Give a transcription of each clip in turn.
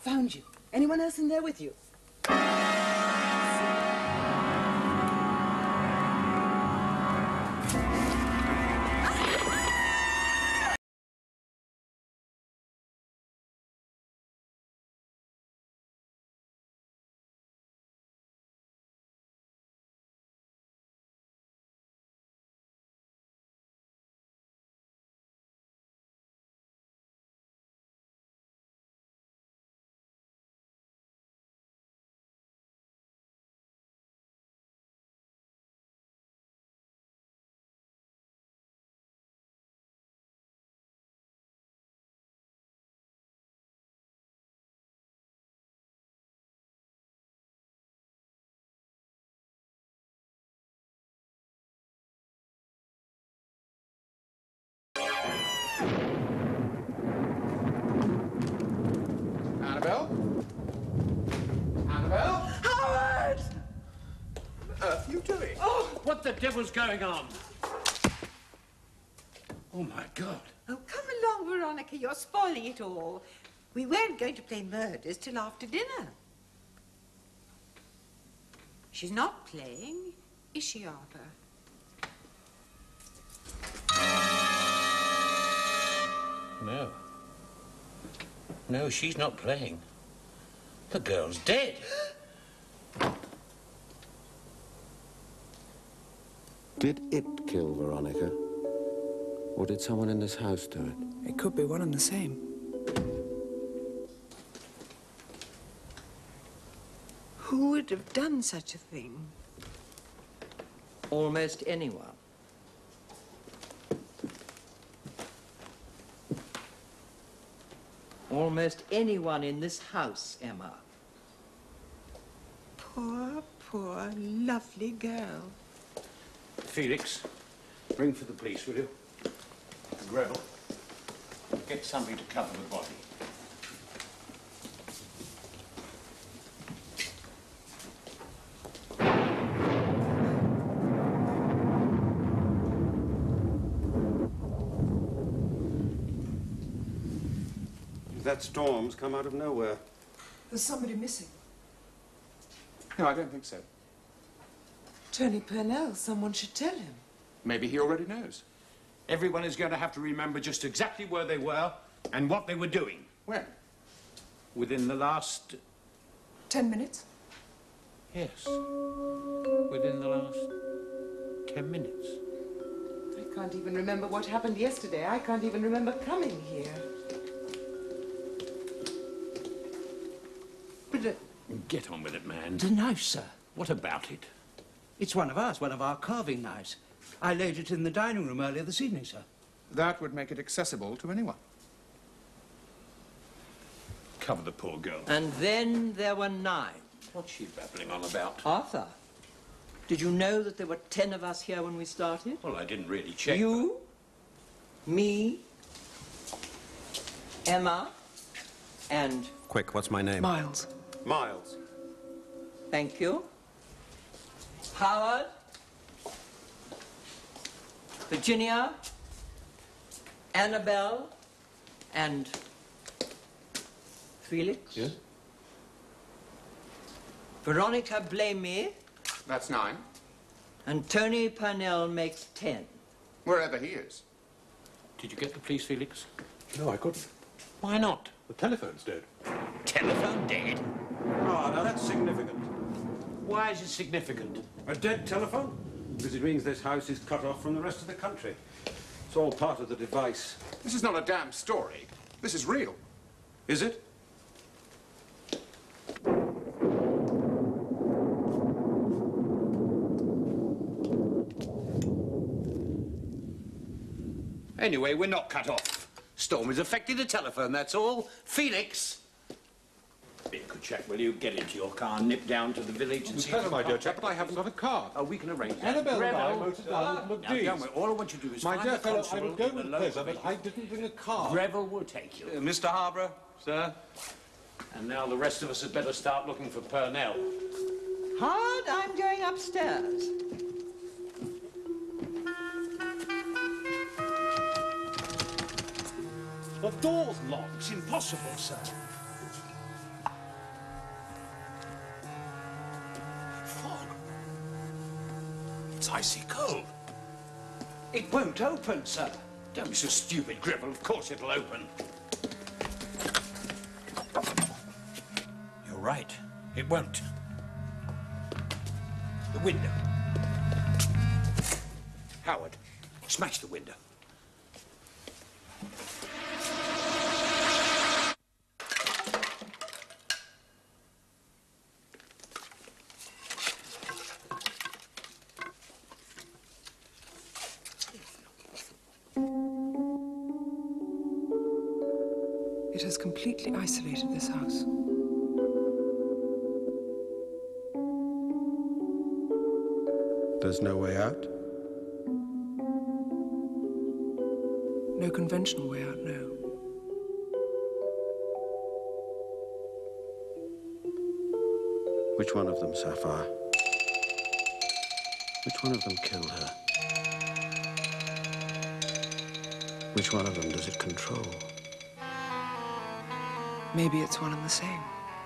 found you. Anyone else in there with you? Annabelle? Annabelle? Howard! What on earth are you doing? Oh! What the devil's going on? Oh, my God. Oh, come along, Veronica. You're spoiling it all. We weren't going to play murders till after dinner. She's not playing, is she, Arthur? No. No, she's not playing. The girl's dead. Did it kill Veronica? Or did someone in this house do it? It could be one and the same. Who would have done such a thing? Almost anyone. Almost anyone in this house, Emma. Poor, poor, lovely girl. Felix, ring for the police, will you? Greville, get somebody to cover the body. That storm's come out of nowhere. There's somebody missing. No, I don't think so. Tony Purnell, someone should tell him. Maybe he already knows. Everyone is going to have to remember just exactly where they were and what they were doing. When? Within the last... 10 minutes? Yes. Within the last 10 minutes. I can't even remember what happened yesterday. I can't even remember coming here. But, get on with it, man. The knife, sir. What about it? It's one of ours, one of our carving knives. I laid it in the dining room earlier this evening, sir. That would make it accessible to anyone. Cover the poor girl. And then there were 9. What's she babbling on about? Arthur, did you know that there were 10 of us here when we started? Well, I didn't really check. You, me, Emma, and... Quick, what's my name? Miles. Miles. Thank you. Howard, Virginia, Annabelle, and Felix. Yes? Veronica Blamey, That's 9. and Tony Purnell makes 10. Wherever he is. Did you get the police, Felix? No, I couldn't. Why not? The telephone's dead. Telephone dead? Oh, now that's significant. Why is it significant? A dead telephone? Because it means this house is cut off from the rest of the country. It's all part of the device. This is not a damn story. This is real. Is it? Anyway, we're not cut off. Storm has affected the telephone, that's all. Felix! Be a good chap, will you? Get into your car, nip down to the village and see... Pleasure, my dear chap, but I haven't got a car. Oh, we can arrange that. Annabelle and I Greville. motored down with Now, McGee's. don't worry. All I want you to do is My find dear the fellow, I constable will go in the with local pleasure, but village. I didn't bring a car. Greville will take you. Mr. Harborough, sir. And now the rest of us had better start looking for Purnell. Howard, I'm going upstairs. The door's locked. It's impossible, sir. It's icy cold. It won't open, sir. Don't be so stupid, Gribble. Of course it'll open. You're right. It won't. The window. Howard, smash the window. It has completely isolated this house. There's no way out? No conventional way out, no. Which one of them, Sapphire? Which one of them killed her? Which one of them does it control? Maybe it's one and the same.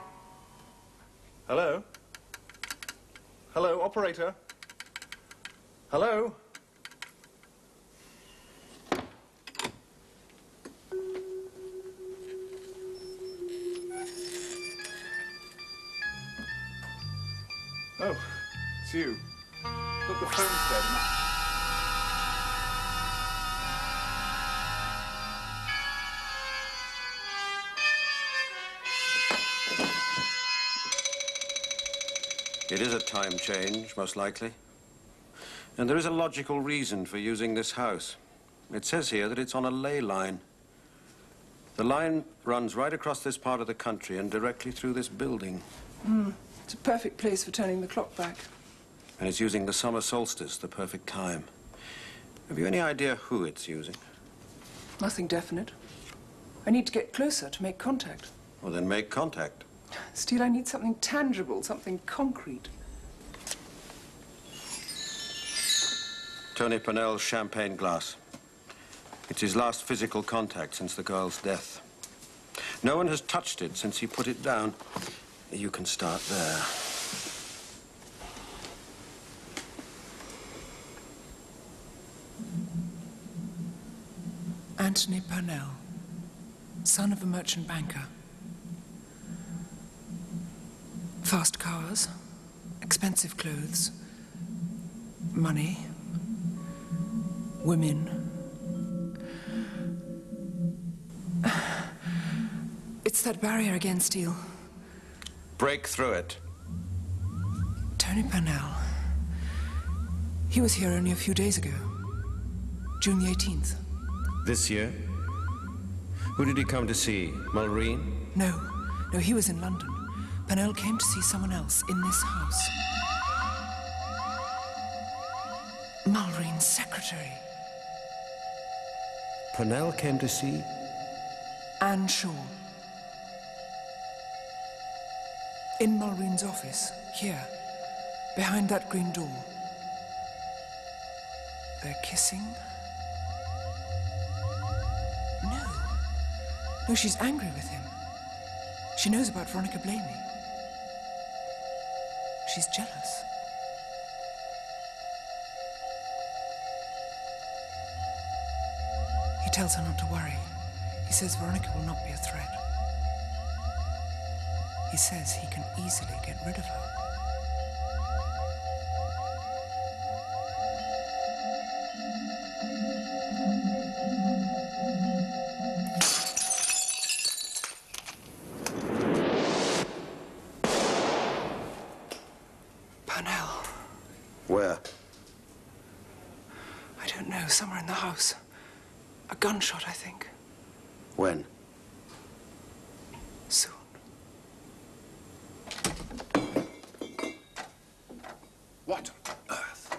Hello? Hello, operator? Hello? Oh, it's you. Look, the phone's dead. It is a time change, most likely. And there is a logical reason for using this house. It says here that it's on a ley line. The line runs right across this part of the country and directly through this building. It's a perfect place for turning the clock back. And it's using the summer solstice, the perfect time. Have you any idea who it's using? Nothing definite. I need to get closer to make contact. Well, then make contact. Steele, I need something tangible, something concrete. Tony Purnell's champagne glass. It's his last physical contact since the girl's death. No one has touched it since he put it down. You can start there. Anthony Purnell, son of a merchant banker. Fast cars, expensive clothes, money, women. It's that barrier again, Steele. Break through it. Tony Purnell. He was here only a few days ago. June the 18th. This year? Who did he come to see? Mulreen? No, he was in London. Purnell came to see someone else in this house. Mulreen's secretary. Purnell came to see? Anne Shaw. In Mulreen's office, here, behind that green door. They're kissing? No, she's angry with him. She knows about Veronica Blamey. She's jealous. He tells her not to worry. He says Veronica will not be a threat. He says he can easily get rid of her. Purnell. Where? I don't know, somewhere in the house. A gunshot, I think. When? Soon. What on earth?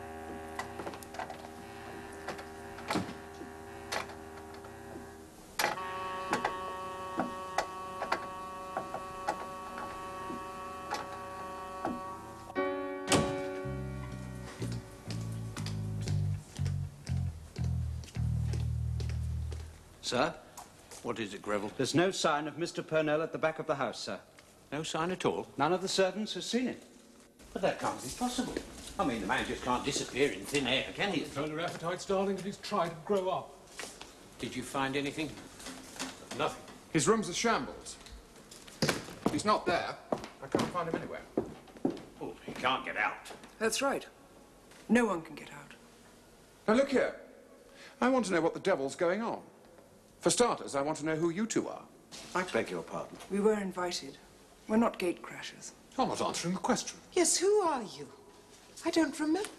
Sir? What is it, Greville? There's no sign of Mr. Purnell at the back of the house, sir. No sign at all? None of the servants has seen him. But that can't be possible. I mean, the man just can't disappear in thin air, can he? Control your appetites, darling, and he's trying to grow up. Did you find anything? Nothing. His room's a shambles. He's not there. I can't find him anywhere. Oh, he can't get out. That's right. No one can get out. Now, look here. I want to know what the devil's going on. For starters, I want to know who you two are. I beg your pardon. We were invited. We're not gate crashers. You're not answering the question. Yes, who are you? I don't remember.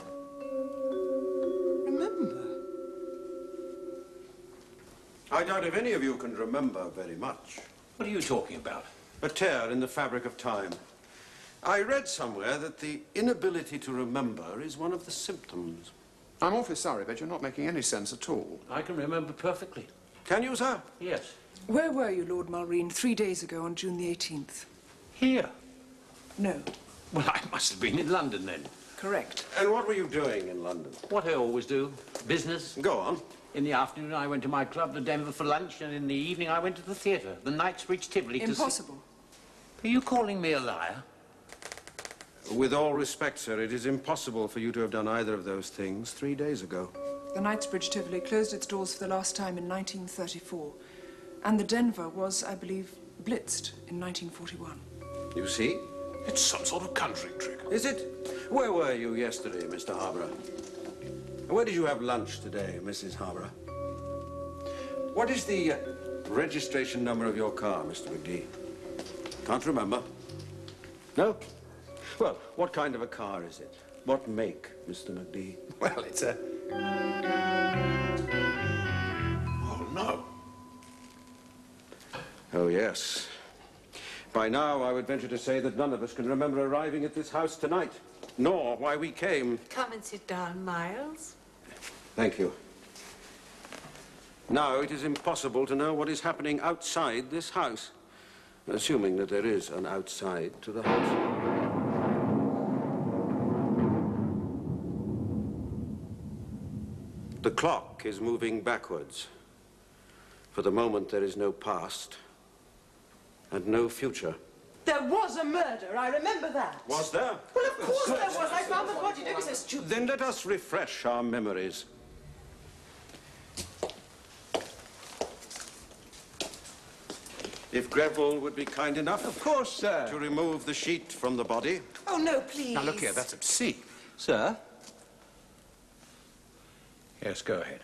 I doubt if any of you can remember very much. What are you talking about? A tear in the fabric of time. I read somewhere that the inability to remember is one of the symptoms. I'm awfully sorry, but you're not making any sense at all. I can remember perfectly. Can you, sir? Yes. Where were you, Lord Mulreen, 3 days ago on June the 18th? Here? No. Well, I must have been in London then. Correct. And what were you doing in London? What I always do. Business. Go on. In the afternoon, I went to my club, the Denver, for lunch, and in the evening, I went to the theatre, the Knightsbridge Tivoli. Impossible. Are you calling me a liar? With all respect, sir, it is impossible for you to have done either of those things 3 days ago. The Knightsbridge Tivoli closed its doors for the last time in 1934. And the Denver was, I believe, blitzed in 1941. You see? It's some sort of conjuring trick. Is it? Where were you yesterday, Mr. Harborough? Where did you have lunch today, Mrs. Harborough? What is the registration number of your car, Mr. McGee? Can't remember? No? Well, what kind of a car is it? What make, Mr. McGee? Well, it's a... Oh, no. Oh, yes. By now, I would venture to say that none of us can remember arriving at this house tonight, nor why we came. Come and sit down, Miles. Thank you. Now, it is impossible to know what is happening outside this house, assuming that there is an outside to the house. The clock is moving backwards. For the moment, there is no past and no future. There was a murder, I remember that. Was there? Well, of course there was. I found the body. Don't be so stupid. Then let us refresh our memories. If Greville would be kind enough... Of course, sir. ...to remove the sheet from the body. Oh, no, please. Now, look here, that's obscene. Sir? Yes, go ahead.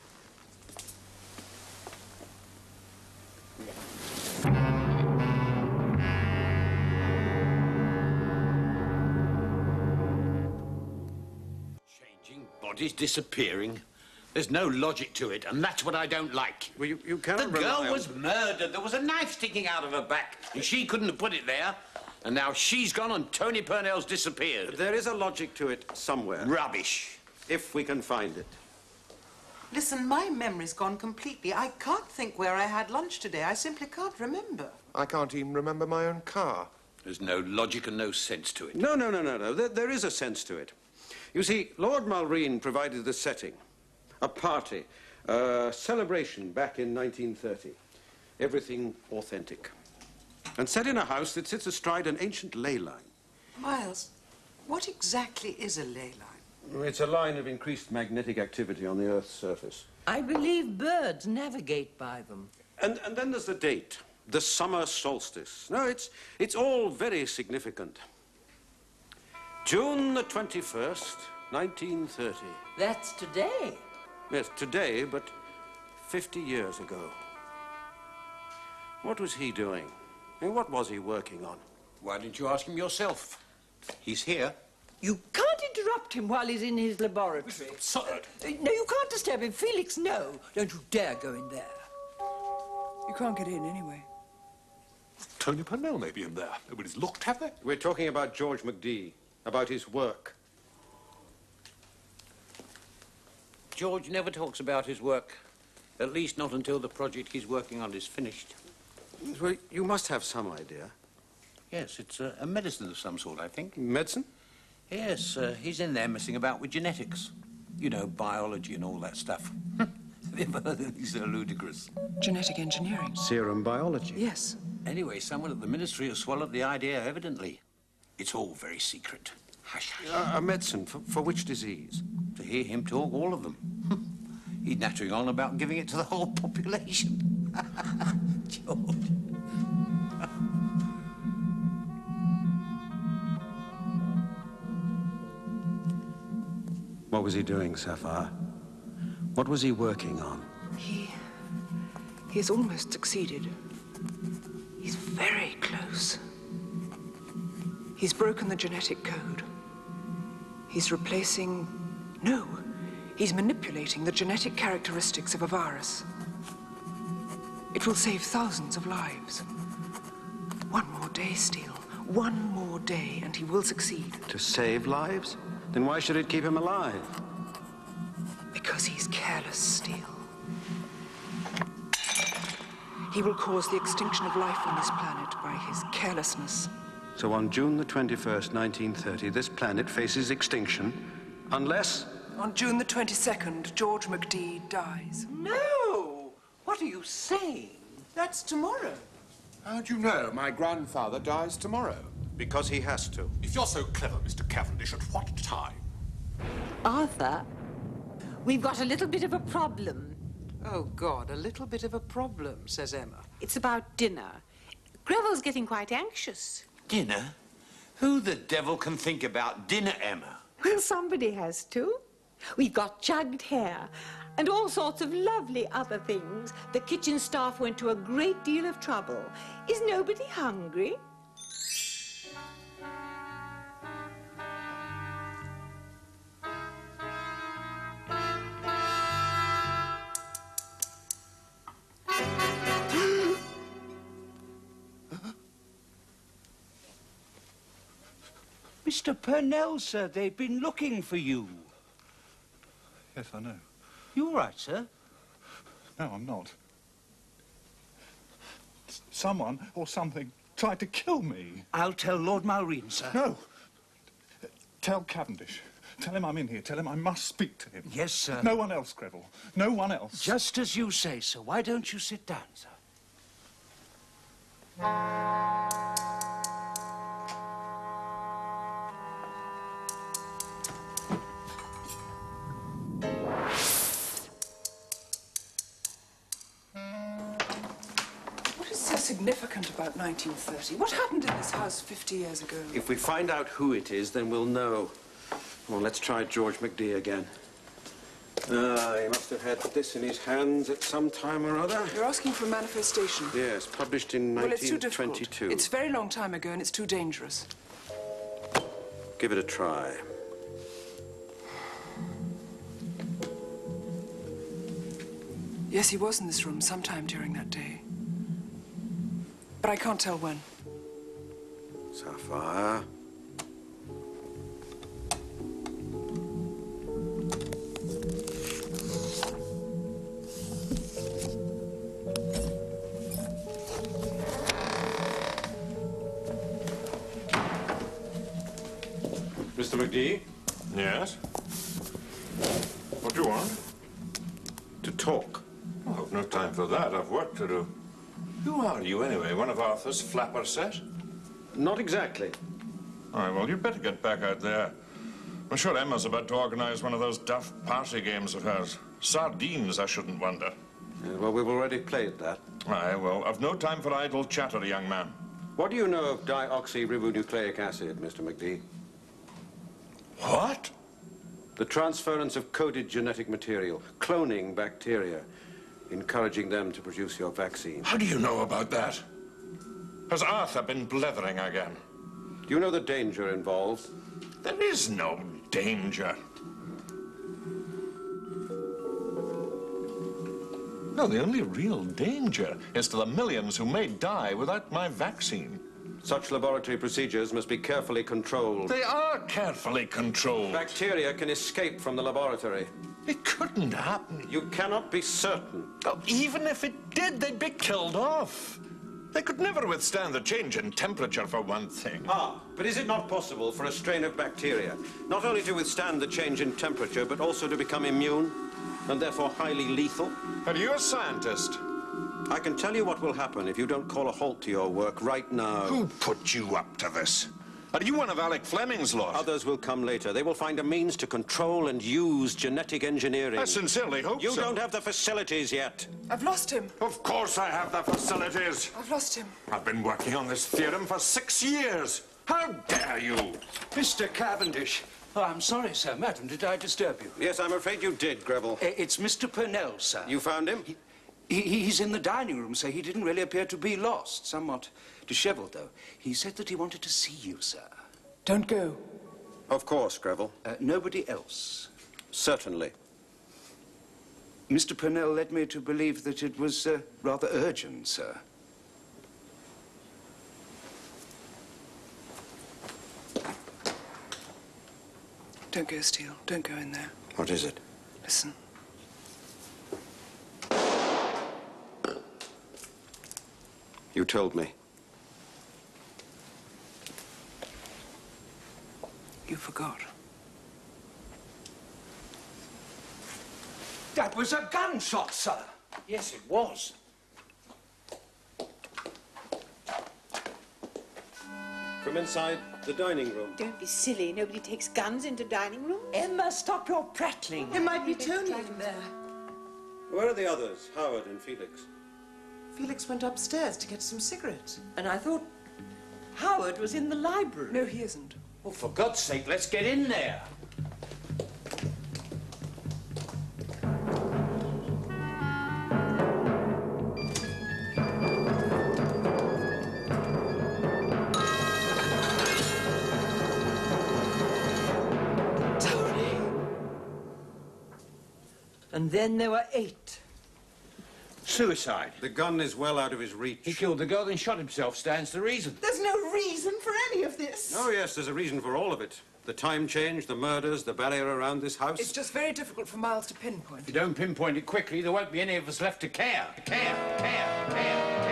Changing, bodies disappearing. There's no logic to it, and that's what I don't like. Well, you cannot The rely girl on- was murdered. There was a knife sticking out of her back, and she couldn't have put it there. And now she's gone and Tony Purnell's disappeared. There is a logic to it somewhere. Rubbish. If we can find it. Listen, my memory's gone completely. I can't think where I had lunch today. I simply can't remember. I can't even remember my own car. There's no logic and no sense to it. No. There is a sense to it. You see, Lord Mulreen provided the setting. A party, a celebration back in 1930. Everything authentic. And set in a house that sits astride an ancient ley line. Miles, what exactly is a ley line? It's a line of increased magnetic activity on the Earth's surface. I believe birds navigate by them. And then there's the date, the summer solstice. No, it's all very significant. June the 21st, 1930. That's today. Yes, today, but 50 years ago. What was he doing? I mean, what was he working on? Why didn't you ask him yourself? He's here. You can't interrupt him while he's in his laboratory. Absurd. No, you can't disturb him. Felix, no. Don't you dare go in there. You can't get in anyway. Tony Purnell may be in there. Nobody's looked, have they? We're talking about George McD, about his work. George never talks about his work. At least not until the project he's working on is finished. Well, you must have some idea. Yes, it's a medicine of some sort, I think. Medicine? Yes, he's in there messing about with genetics. You know, biology and all that stuff. Have you ever heard of these? They're ludicrous. Genetic engineering. Serum biology. Yes. Anyway, someone at the ministry has swallowed the idea, evidently. It's all very secret. Hush, hush. A medicine for which disease? To hear him talk, all of them. He's nattering on about giving it to the whole population. George. What was he doing, Sapphire? What was he working on? He has almost succeeded. He's very close. He's broken the genetic code. He's replacing... No, he's manipulating the genetic characteristics of a virus. It will save thousands of lives. One more day, Steele. One more day, and he will succeed. To save lives? Then why should it keep him alive? Because he's careless, Steele. He will cause the extinction of life on this planet by his carelessness. So on June the 21st, 1930, this planet faces extinction, unless... On June the 22nd, George MacD dies. No! What are you saying? That's tomorrow. How do you know my grandfather dies tomorrow? Because he has to. If you're so clever, Mr. Cavendish, at what time? Arthur, we've got a little bit of a problem. Oh, God, a little bit of a problem, says Emma. It's about dinner. Greville's getting quite anxious. Dinner? Who the devil can think about dinner, Emma? Well, somebody has to. We've got chugged hare and all sorts of lovely other things. The kitchen staff went to a great deal of trouble. Is nobody hungry? Mr. Purnell, sir, they've been looking for you. Yes, I know. You all right, sir? No, I'm not. Someone or something tried to kill me. I'll tell Lord Malrine, sir. No. Tell Cavendish. Tell him I'm in here. Tell him I must speak to him. Yes, sir. No one else, Greville. No one else. Just as you say, sir. Why don't you sit down, sir? What is so significant about 1930? What happened in this house 50 years ago? If we find out who it is, then we'll know. Well, let's try George MacD again. He must have had this in his hands at some time or other. You're asking for a manifestation. Yes, published in Well, it's too difficult. 1922. It's a very long time ago, and it's too dangerous. Give it a try. Yes, he was in this room sometime during that day. But I can't tell when. Sapphire. Mr. MacD? Yes? What do you want? To talk. Oh, I've no time for that. I've work to do. Who are you, anyway? One of Arthur's flapper set? Not exactly. All right, well, you'd better get back out there. I'm sure Emma's about to organize one of those daft party games of hers. Sardines, I shouldn't wonder. Well, we've already played that. Aye, well, I've no time for idle chatter, young man. What do you know of dioxyribonucleic acid, Mr. MacD? What? The transference of coded genetic material, cloning bacteria, encouraging them to produce your vaccine. How do you know about that? Has Arthur been blethering again? Do you know the danger involved? There is no danger. No, the only real danger is to the millions who may die without my vaccine. Such laboratory procedures must be carefully controlled. They are carefully controlled. Bacteria can escape from the laboratory. It couldn't happen. You cannot be certain. Oh, even if it did, they'd be killed off. They could never withstand the change in temperature, for one thing. But is it not possible for a strain of bacteria not only to withstand the change in temperature, but also to become immune, and therefore highly lethal? Are you a scientist? I can tell you what will happen if you don't call a halt to your work right now. Who put you up to this? Are you one of Alec Fleming's lot? Others will come later. They will find a means to control and use genetic engineering. I sincerely hope so. You don't have the facilities yet. I've lost him. Of course I have the facilities. I've lost him. I've been working on this theorem for 6 years. How dare you? Mr. Cavendish. Oh, I'm sorry, sir. Madam, did I disturb you? Yes, I'm afraid you did, Greville. It's Mr. Purnell, sir. You found him? He's in the dining room, sir. He didn't really appear to be lost. Somewhat dishevelled, though. He said that he wanted to see you, sir. Don't go. Of course, Greville. Nobody else? Certainly. Mr. Purnell led me to believe that it was rather urgent, sir. Don't go, Steele. Don't go in there. What is it? Listen. You told me. You forgot. That was a gunshot, sir. Yes, it was. From inside the dining room. Don't be silly. Nobody takes guns into dining rooms. Emma, stop your prattling. It might be Tony in there. Where are the others? Howard and Felix. Felix went upstairs to get some cigarettes. And I thought Howard was in the library. No, he isn't. Well, for God's sake, let's get in there. And then there were 8. Suicide. The gun is well out of his reach. He killed the girl and shot himself, stands to reason. There's no reason for any of this. Oh, yes, there's a reason for all of it. The time change, the murders, the barrier around this house. It's just very difficult for Miles to pinpoint. If you don't pinpoint it quickly, there won't be any of us left to care. Care.